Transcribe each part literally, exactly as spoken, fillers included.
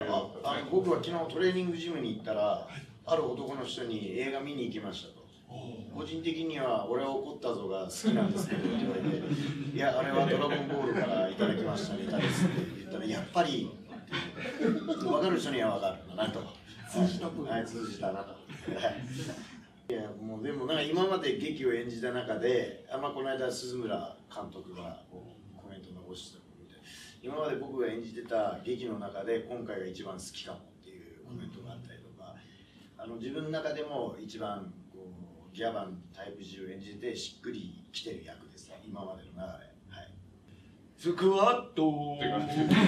ああの僕は昨日トレーニングジムに行ったら、ある男の人に映画見に行きましたと。個人的には俺は怒ったぞが好きなんですけどって言われて、いや、あれはドラゴンボールからいただきましたネタですって言ったら、やっぱり分かる人には分かるなと。通じたと。はい、通じたなと。いやもうでもなんか今まで劇を演じた中で、あまあ、この間鈴村監督がこうコメント残してたのを見て、今まで僕が演じてた劇の中で今回が一番好きかもっていうコメントがあったりとか、あの自分の中でも一番こうギャバンタイプ G を演じてしっくりきてる役ですね、今までの流れ。はい。 スクワットー。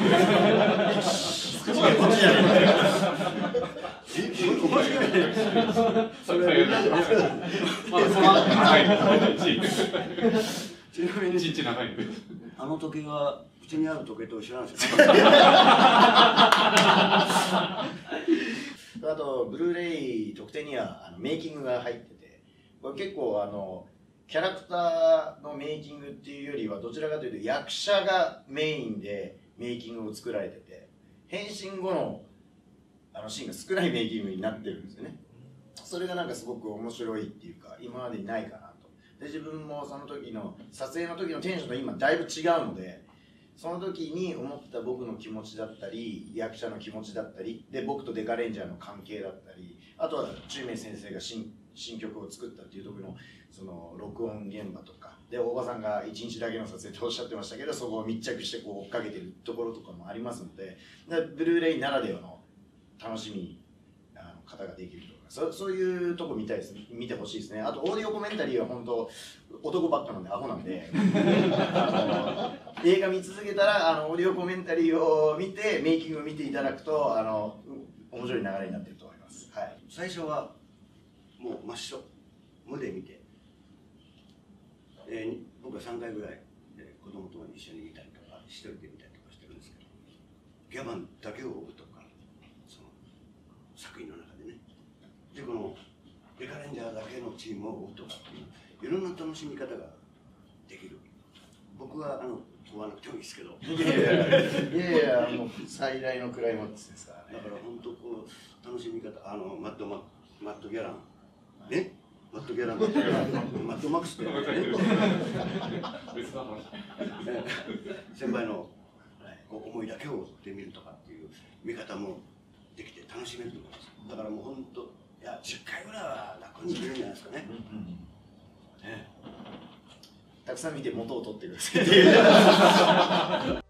こっちじゃない。 それまだその後長い。ちなみに一日長い。あの時計はうちにある時計と知らないですよ。 あとブルーレイ特典にはあのメイキングが入ってて、これ結構あのキャラクターのメイキングっていうよりはどちらかというと役者がメインでメイキングを作られてて、変身後のあのシーンが少ないメイキングになってるんですよね。それがなんかすごく面白いっていうか、今までにないかなと。で自分もその時の撮影の時のテンションと今だいぶ違うので、その時に思ってた僕の気持ちだったり役者の気持ちだったりで、僕とデカレンジャーの関係だったり、あとは中明先生が 新, 新曲を作ったっていう時のその録音現場とかで、大場さんがいちにちだけの撮影っておっしゃってましたけど、そこを密着してこう追っかけてるところとかもありますので、でブルーレイならではの楽しみあの方ができると思います。そ, そういうとこ見たいです、見てほしいですね。あとオーディオコメンタリーは本当男ばっかなんでアホなんであの映画見続けたらあのオーディオコメンタリーを見てメイキングを見ていただくとあの面白い流れになっていると思います。はい、 最初はもう真っ白無で見て、えー、僕はさんかいぐらい、えー、子供と一緒に見たりとか一人で見たりとかしてるんですけど、ギャバンだけを追うとかその作品の中でね、でこのデカレンジャーだけのチームを追うとかっていういろんな楽しみ方ができる。僕はあの追わなくてもいいですけど、 いやいやいやいやもう最大のクライマックスですからね。 だから本当こう楽しみ方、あのマッドママッドギャランね、マッドギャランマッドマックスってね、先輩のこう思いだけを追ってみるとかっていう見方もできて楽しめると思います。だからもう本当いやじゅっかいぐらいは楽に見れるんじゃないですかね。うんうんね、 たくさん見て元を取ってください。